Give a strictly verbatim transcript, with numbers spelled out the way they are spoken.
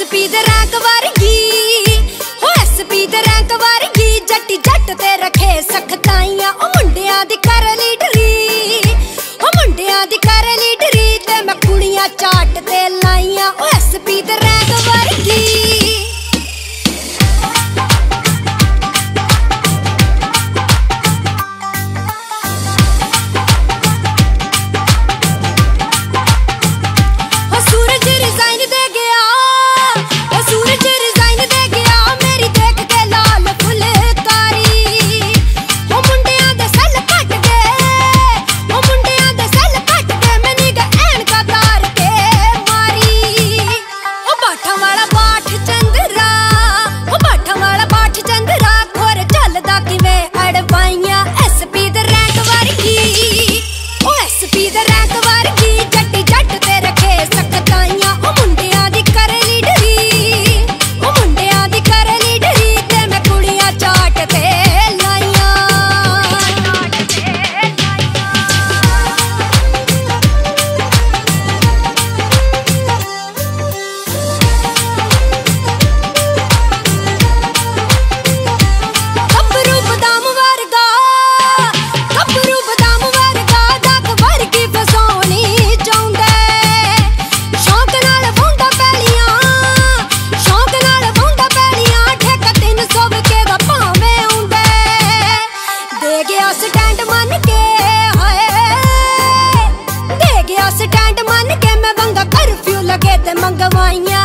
SP दे rank वर्गी हो SP दे रैंक वर्गी जट्टी जट ते रखे सख्ताइयां ओ मुंडियां दी कर लीडरी ओ मुंडियां दी कर लीडरी ते मैं कुड़ियां चाट ते लाइयां ओ एसपी दे रैंक वर्गी। स्टैंड मन के मैं वंगा कर्फ्यू लगे ते मंगवाइयां